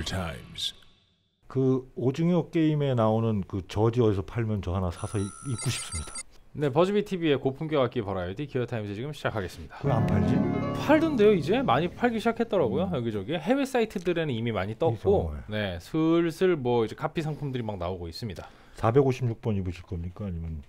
Times. 그 오징어 게임에 나오는 그 저지 어디서 팔면 저 하나 사서 입고 싶습니다. 네, 버즈비 TV의 고품격 악기 버라이어티 기어 타임즈 지금 시작하겠습니다. 왜 안 팔지? 팔던데요, 이제 많이 팔기 시작했더라고요. 여기저기 해외 사이트들에는 이미 많이 떴고, 네, 슬슬 뭐 이제 카피 상품들이 막 나오고 있습니다. 456번 입으실 겁니까? 아니면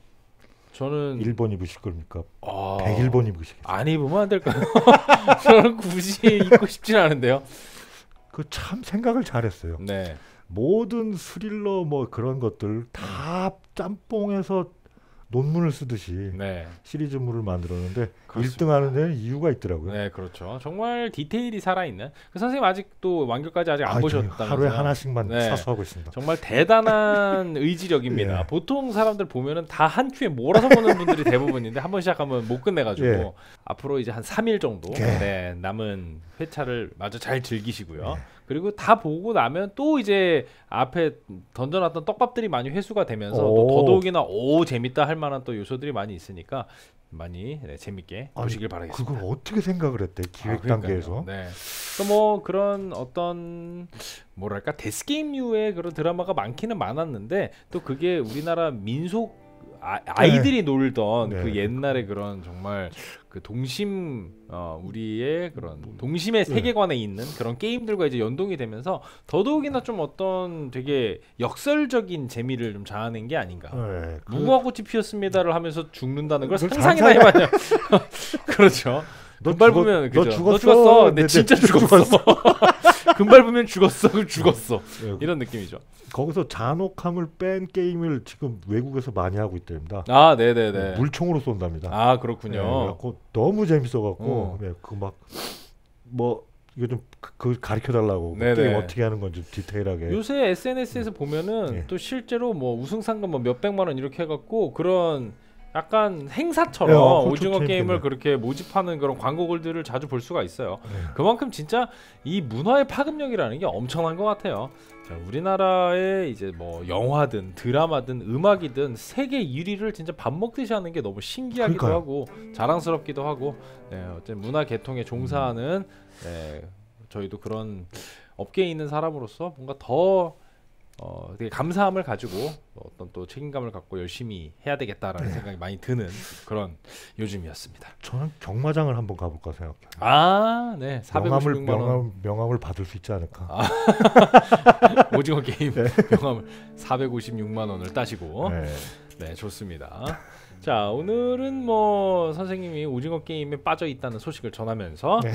저는 1번 입으실 겁니까? 101번 입으시겠어요? 안 입으면 안 될까요? 저는 굳이 입고 싶진 않은데요. 그 참 생각을 잘했어요. 네. 모든 스릴러 뭐 그런 것들 다 짬뽕해서 논문을 쓰듯이 네. 시리즈물을 만들었는데 그렇습니다. 1등 하는 데는 이유가 있더라고요. 네, 그렇죠. 정말 디테일이 살아있는. 그 선생님 아직도 완결까지 아직 안 보셨다면서요? 하루에 하나씩만 네. 사수하고 있습니다. 정말 대단한 의지력입니다. 예. 보통 사람들 보면은 다 한 큐에 몰아서 보는 분들이 대부분인데 한 번 시작하면 못 끝내가지고 예. 앞으로 이제 한 3일 정도 예. 네, 남은 회차를 마저 잘 즐기시고요. 예. 그리고 다 보고 나면 또 이제 앞에 던져놨던 떡밥들이 많이 회수가 되면서 오. 또 더더욱이나 재밌다 할 만한 또 요소들이 많이 있으니까 많이 재밌게 보시길 바라겠습니다. 그걸 어떻게 생각을 했대? 기획 그러니까요. 단계에서. 네. 뭐 그런 어떤 뭐랄까 데스게임류의 그런 드라마가 많기는 많았는데 또 그게 우리나라 민속 아이들이 놀던 네. 그 옛날의 그런 정말 그 동심 우리의 그런 동심의 세계관에 있는 그런 게임들과 이제 연동이 되면서 더더욱이나 좀 어떤 되게 역설적인 재미를 좀 자아낸 게 아닌가. 네. 무궁화꽃이 피었습니다를 하면서 죽는다는 걸 그걸 상상이나 해봐요. 그렇죠. 너 금발 죽었- 보면 너 그죠? 죽었어. 너 죽었어. 근데 네, 진짜 네, 죽었어. 금발 보면 죽었어. 그럼 죽었어. 네. 이런 느낌이죠. 거기서 잔혹함을 뺀 게임을 지금 외국에서 많이 하고 있답니다. 아, 네네네. 물총으로 쏜답니다. 아, 그렇군요. 네, 그래갖고 너무 재밌어갖고 네, 그 막 뭐 이거 좀 그 가르쳐 달라고 네네. 게임 어떻게 하는 건지 디테일하게. 요새 SNS에서 보면은 네. 또 실제로 뭐 우승상금 뭐 몇백만 원 이렇게 해갖고 그런 약간 행사처럼 그것도 오징어 재밌겠네. 게임을 그렇게 모집하는 그런 광고글들을 자주 볼 수가 있어요. 네. 그만큼 진짜 이 문화의 파급력이라는 게 엄청난 것 같아요. 자, 우리나라의 이제 뭐 영화든 드라마든 음악이든 세계 1위를 진짜 밥 먹듯이 하는 게 너무 신기하기도 그러니까요. 하고 자랑스럽기도 하고 어쨌든 문화 계통에 종사하는 저희도 그런 업계에 있는 사람으로서 뭔가 더 되게 감사함을 가지고 어떤 또 책임감을 갖고 열심히 해야 되겠다라는 생각이 많이 드는 그런 요즘이었습니다. 저는 경마장을 한번 가볼까 생각해요. 아, 네. 456만 원 명함을 받을 수 있지 않을까. 오징어 게임 명함을 456만 원을 따시고 네. 네, 좋습니다. 자, 오늘은 뭐 선생님이 오징어 게임에 빠져 있다는 소식을 전하면서 네.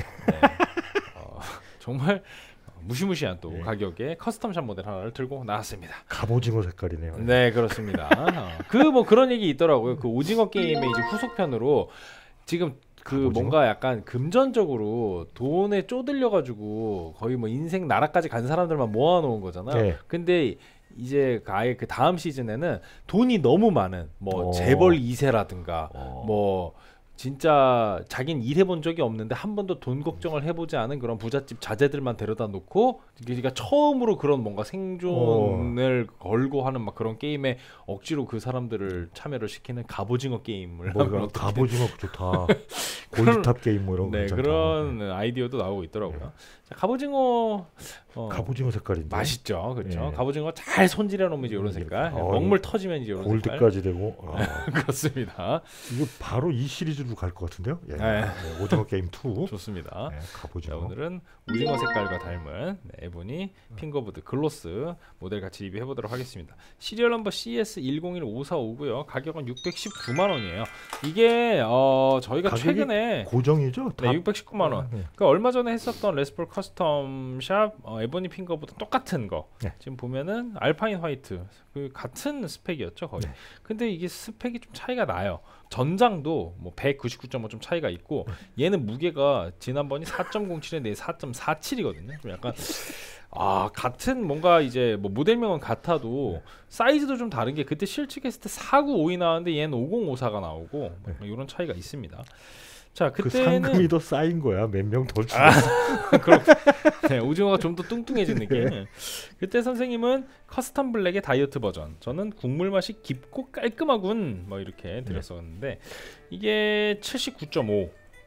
정말 무시무시한 또 네. 가격의 커스텀샵 모델 하나를 들고 나왔습니다. 갑오징어 색깔이네요. 네, 그렇습니다. 그 뭐 그런 얘기 있더라고요. 그 오징어 게임의 이제 후속편으로 지금 그 갑오징어? 뭔가 약간 금전적으로 돈에 쪼들려 가지고 거의 뭐 인생 나라까지 간 사람들만 모아놓은 거잖아요. 네. 근데 이제 아예 그 다음 시즌에는 돈이 너무 많은 뭐 어. 재벌 2세라든가 어. 뭐 진짜 자긴 일해본 적이 없는데 한 번도 돈 걱정을 해보지 않은 그런 부잣집 자제들만 데려다 놓고 그러니까 처음으로 그런 뭔가 생존을 걸고 하는 막 그런 게임에 억지로 그 사람들을 참여를 시키는 갑오징어 게임을 뭐 하면 이거 어떻게 갑오징어 좋다. 골드탑 게임 뭐 이런 거 네, 괜찮다. 그런 아이디어도 나오고 있더라고요. 자, 갑오징어 갑오징어 색깔인데 맛있죠, 그렇죠. 예. 갑오징어 잘 손질해 놓으면 이제 이런 색깔, 먹물 터지면 이제 이런 색깔. 골드까지 되고 그렇습니다. 이거 바로 이 시리즈로 갈 것 같은데요? 예. 네. 네, 오징어 게임 2. 좋습니다. 네, 자, 갑오징어. 오늘은 오징어 색깔과 닮은 에보니 핑거보드 글로스 모델 같이 리뷰해 보도록 하겠습니다. 시리얼 넘버 CS101545고요. 가격은 619만 원이에요. 이게 저희가 가격이 최근에 고정이죠? 네, 619만 원. 네. 그 얼마 전에 했었던 레스폴 커스텀샵 에보니 핑거보드 똑같은 거. 네. 지금 보면은 알파인 화이트 그 같은 스펙이었죠 거의. 네. 근데 이게 스펙이 좀 차이가 나요. 전장도 뭐 199.5 좀 차이가 있고 얘는 무게가 지난번이 4.07에 내 4.47이거든요. 좀 약간 같은 뭔가 이제 뭐 모델명은 같아도 사이즈도 좀 다른 게 그때 실측했을 때 495이 나왔는데 얘는 5054가 나오고 이런 차이가 있습니다. 자, 그 그때는 상금이 더 쌓인 거야. 몇 명 더 주고. 네, 오징어가 좀 더 뚱뚱해진 느낌. 그때 선생님은 커스텀 블랙의 다이어트 버전, 저는 국물 맛이 깊고 깔끔하군 뭐 이렇게 드렸었는데 이게 79.5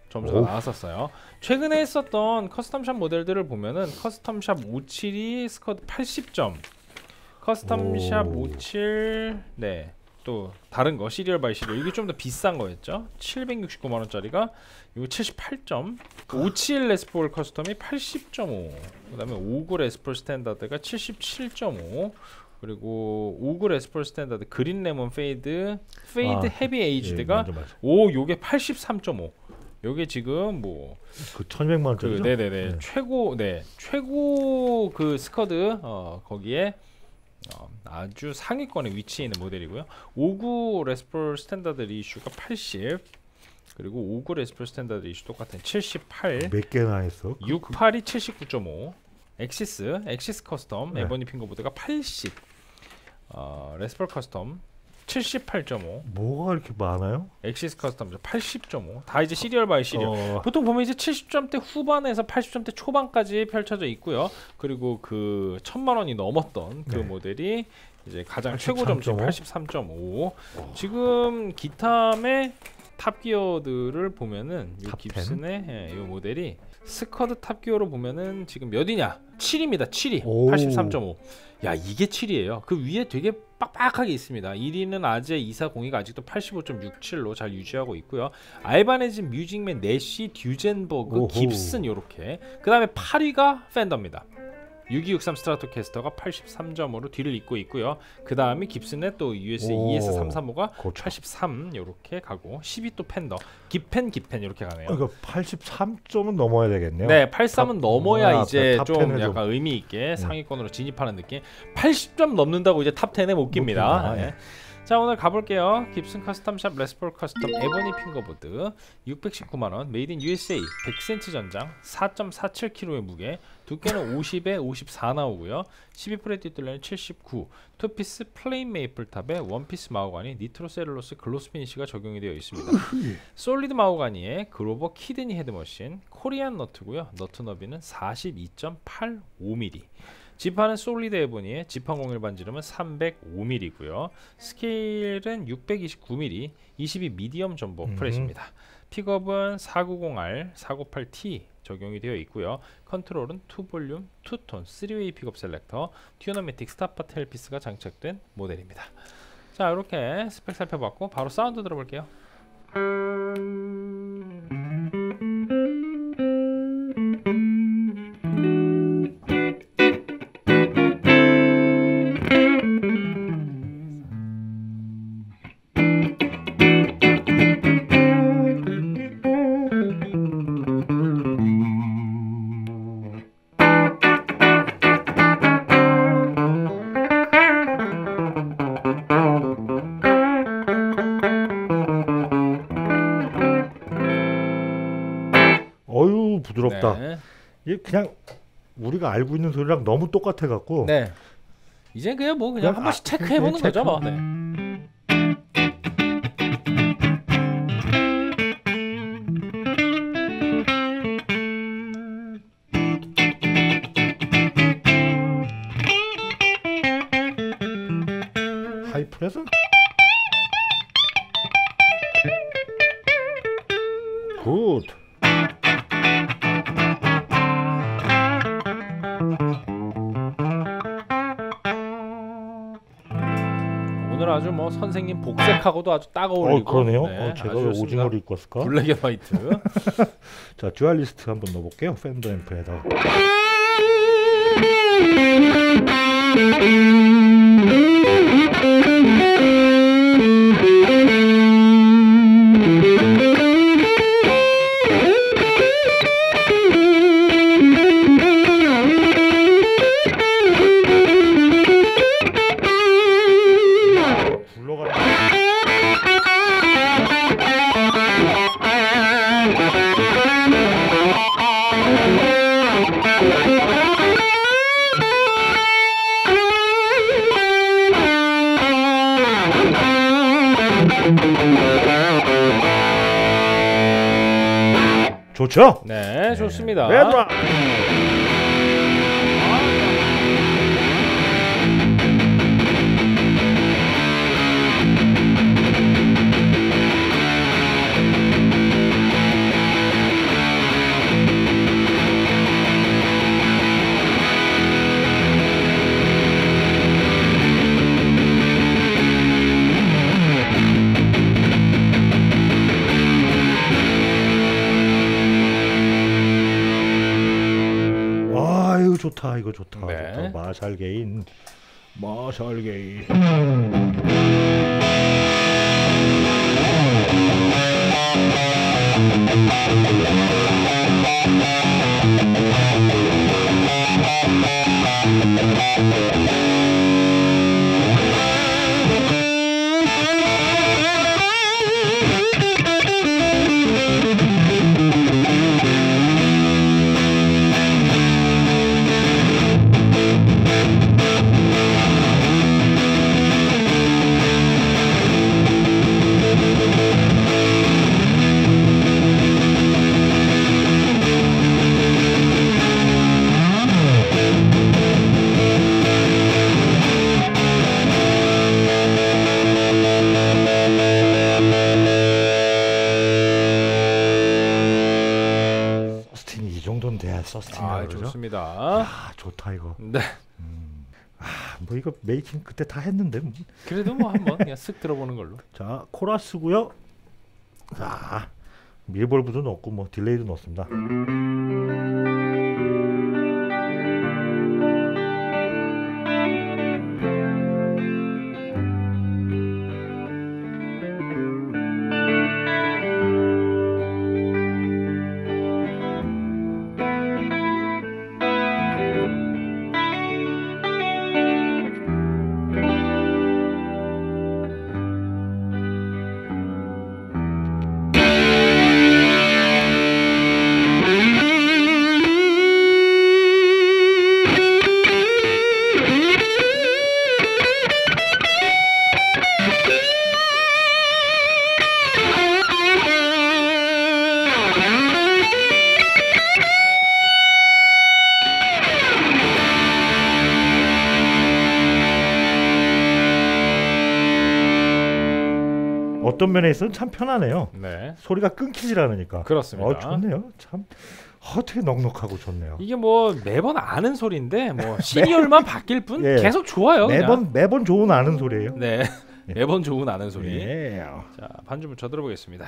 점수가 오. 나왔었어요. 최근에 했었던 커스텀샵 모델들을 보면은 커스텀샵 57이 스쿼드 80점, 커스텀샵 오. 57 네. 또 다른 거 시리얼 바이 시리얼 이게 좀 더 비싼 거였죠. 769만 원짜리가 이거 78점. 57 레스폴 커스텀이 80.5. 그다음에 59 레스폴 스탠다드가 77.5. 그리고 59 레스폴 스탠다드 그린 레몬 페이드 헤비 에이지드가 요게 83.5. 요게 지금 뭐 그 1200만 원짜리죠? 네네네. 최고 그 스쿼드 거기에 아주 상위권에 위치해 있는 모델이고요. 59 레스폴 스탠다드 리슈가 80, 그리고 59 레스폴 스탠다드 리슈 똑같은 78. 몇 개나 했어? 68이 79.5. 엑시스 커스텀 네. 에버니 핑거보드가 80. 레스폴 커스텀 78.5. 뭐가 이렇게 많아요? 엑시스 커스텀 80.5. 다 이제 시리얼 바이 시리얼. 보통 보면 이제 70점대 후반에서 80점대 초반까지 펼쳐져 있고요. 그리고 그 1000만 원이 넘었던 그 네. 모델이 이제 가장 83.5? 최고 점수 83.5. 지금 기탐의 탑기어들을 보면은 이 탑 깁슨의 이 모델이 스쿼드 탑기어로 보면은 지금 몇이냐? 7입니다. 7위. 오. 83.5. 야, 이게 7이에요. 그 위에 되게 빡빡하게 있습니다. 1위는 아제 2402가 아직도 85.67로 잘 유지하고 있고요. 알바네즈 뮤직맨 내쉬 듀젠버그 오호. 깁슨 요렇게. 그다음에 8위가 팬더입니다. 6263 스트라토캐스터가 83점으로 뒤를 잇고 있고요. 그 다음이 깁슨의 또 US 오. ES335가 그렇죠. 83 이렇게 가고 10위 또 팬더 깁펜 이렇게 가네요. 그러니까 83점은 넘어야 되겠네요. 네, 83은 넘어야 이제 탑 좀 10에 약간 의미 있게 상위권으로 진입하는 느낌. 80점 넘는다고 이제 탑 10에 못 깁니다. 깁니다. 네. 자, 오늘 가볼게요. 깁슨 커스텀샵 레스폴 커스텀 에버니 핑거보드 619만 원, 메이드 인 USA 100cm 전장, 4.47kg의 무게, 두께는 50에 54 나오고요. 12프렛 뒷둘레는 79, 투피스 플레인 메이플 탑에 원피스 마호가니 니트로셀룰로스 글로스 피니시가 적용이 되어 있습니다. 솔리드 마호가니에 그로버 키드니 헤드머신, 코리안 너트고요. 너트 너비는 42.85mm. 지판은 솔리드 에보니에 지판 공일 반지름은 305mm고요. 스케일은 629mm, 22 미디엄 전보 프렛입니다. 픽업은 490R, 498T 적용이 되어 있고요. 컨트롤은 2볼륨, 2톤, 3웨이 픽업 셀렉터, 튜너매틱 스타파 텔피스가 장착된 모델입니다. 자, 이렇게 스펙 살펴봤고 바로 사운드 들어볼게요. 어유 부드럽다. 네. 이게 그냥 우리가 알고 있는 소리랑 너무 똑같아 갖고. 네. 이제 그냥 뭐 그냥 그냥 한 번씩 체크해 보는 거죠, 뭐. 네. 하이프레스? 굿. 오늘 아주 뭐 선생님 복색하고도 아주 딱 어울리고. 그러네요. 네, 제가 아주 왜 좋습니다. 오징어를 입고 왔을까? 블랙 앤 화이트. 자, 듀얼리스트 한번 넣어볼게요. 팬더 앰프에다가. 굴러가는 좋죠? 네, 좋습니다. 레드락. 좋다 이거 좋다. 네. 좋다. 마샬 게인. 이 정도는 돼야 서스틴이라고 그러죠. 좋습니다. 야, 좋다 이거. 네. 뭐 이거 메이킹 그때 다 했는데 뭐. 그래도 뭐 한번 그냥 쓱 들어보는 걸로. 자, 코러스고요. 자, 밀볼브도 넣었고 뭐 딜레이도 넣었습니다. 어떤 면에 있어서는 참 편하네요. 네. 소리가 끊기질 않으니까. 그렇습니다. 좋네요. 참 되게 넉넉하고 좋네요. 이게 뭐 매번 아는 소리인데 뭐 시리얼만 바뀔 뿐 예. 계속 좋아요. 그냥. 매번 좋은 아는 소리예요. 네. 매번 좋은 아는 소리. 예. 자, 반주문 쳐 들어보겠습니다.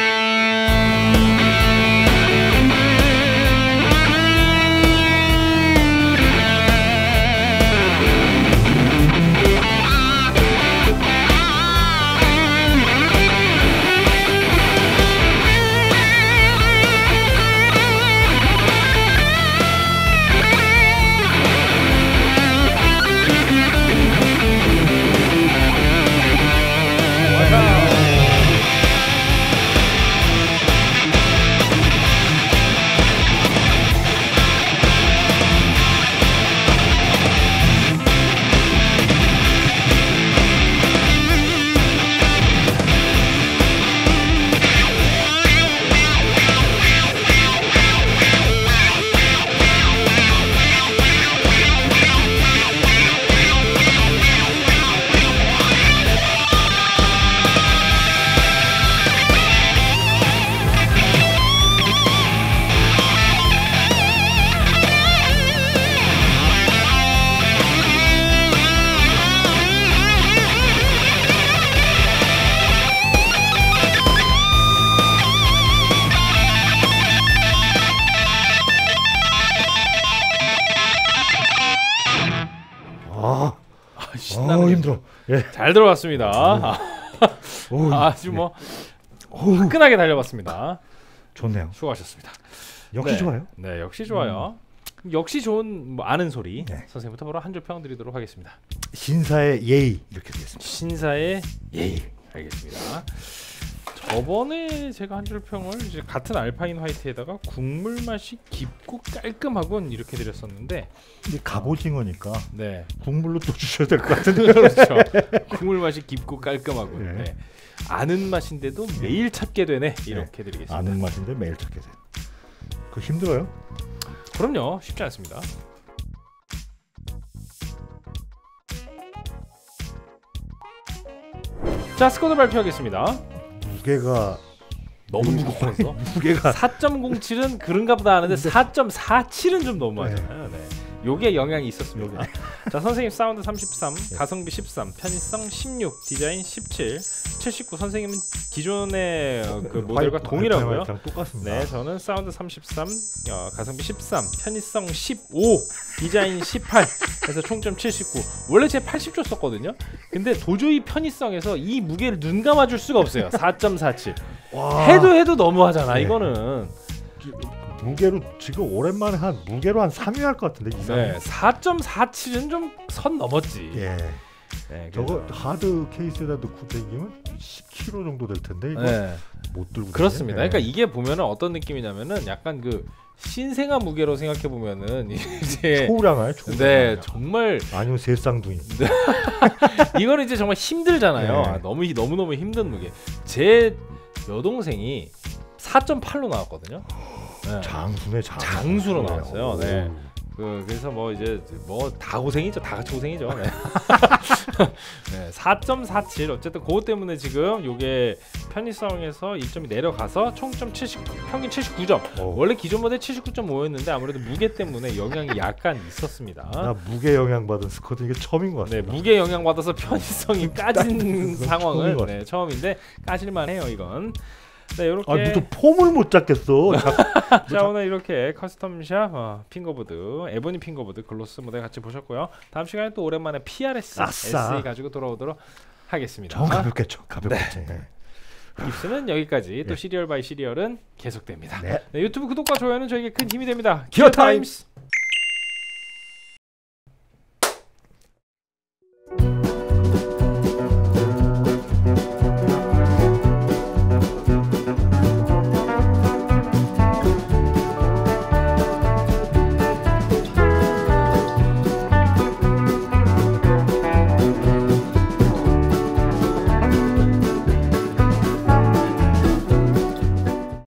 신나는 힘들어. 예. 잘 들어봤습니다. 아주 뭐 화끈하게 달려봤습니다. 좋네요. 수고하셨습니다. 역시 좋아요. 네, 역시 좋아요. 역시 좋은 뭐 아는 소리. 네. 선생님부터 바로 한 줄 평 드리도록 하겠습니다. 신사의 예의 이렇게 되겠습니다. 신사의 예의. 알겠습니다. 저번에 제가 한 줄 평을 이제 같은 알파인 화이트에다가 국물 맛이 깊고 깔끔하군 이렇게 드렸었는데 이게 갑오징어니까 네. 국물로 또 주셔야 될 것 같은데. 그렇죠. 국물 맛이 깊고 깔끔하군. 네. 네. 아는 맛인데도 매일 찾게 되네 이렇게 드리겠습니다. 아는 맛인데 매일 찾게 돼. 그거 힘들어요? 그럼요. 쉽지 않습니다. 자, 스코어 발표하겠습니다. 무게가 너무 무거워서 무게가 4.07은 그런가 보다 하는데 4.47은 좀 너무하잖아요. 네. 요게 영향이 있었습니다. 자, 선생님 사운드 33, 가성비 13, 편의성 16, 디자인 17, 79 선생님은 기존의 그 모델과 동일하고요. 화이트랑 똑같습니다. 네, 저는 사운드 33, 가성비 13, 편의성 15, 디자인 18, 그래서 총점 79. 원래 제가 80 줬었거든요. 근데 도저히 편의성에서 이 무게를 눈 감아줄 수가 없어요. 4.47. 해도 너무하잖아. 네. 이거는. 무게로 지금 오랜만에 무게로 한 3위 할 것 같은데 이상. 네, 4.47은 좀 선 넘었지. 예. 네, 저거 하드 케이스에다 넣고 다니면 10kg 정도 될 텐데 이거 네. 못 들고. 그렇습니다. 다니네. 그러니까 이게 보면은 어떤 느낌이냐면은 약간 그 신생아 무게로 생각해 보면은 이제 초우량아요. 네, 정말 아니면 새쌍둥이. 이거는 이제 정말 힘들잖아요. 네. 아, 너무 힘든 무게. 제 여동생이 4.8로 나왔거든요. 네. 장수네 장수로 나왔어요. 네. 오. 그래서 뭐 이제 뭐 다 고생이죠. 다 같이 고생이죠. 네. 네, 4.47 어쨌든 그것 때문에 지금 요게 편의성에서 1점이 내려가서 총점 70, 평균 79점. 원래 기존 모델 79.5였는데 아무래도 무게 때문에 영향이 약간 있었습니다. 나 무게 영향 받은 스쿼트 이게 처음인 것 네, 같습니다. 무게 영향 받아서 편의성이 까진 상황은 처음인 네, 처음인데 까질만해요 이건. 네, 이렇게. 아, 또 폼을 못 잡겠어. 자, 오늘 이렇게 커스텀샵 핑거보드, 에보니 핑거보드 글로스 모델 같이 보셨고요. 다음 시간에 또 오랜만에 PRS 아싸. SE 가지고 돌아오도록 하겠습니다. 정 가볍겠죠. 가볍겠죠. 네. 입수는 여기까지. 또 네. 시리얼 바이 시리얼은 계속됩니다. 네. 네, 유튜브 구독과 좋아요는 저에게 큰 힘이 됩니다. 기어 타임스.